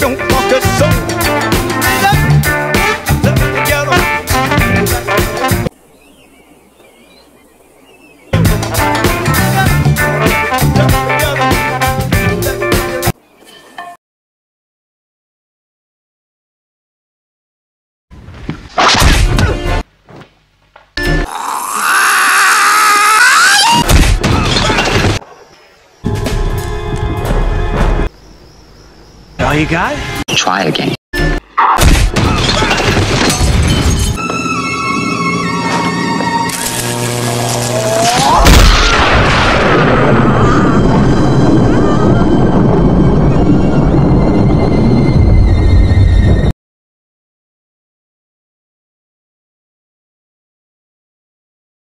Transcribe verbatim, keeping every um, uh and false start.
don't walk a soul. All you got? Try again.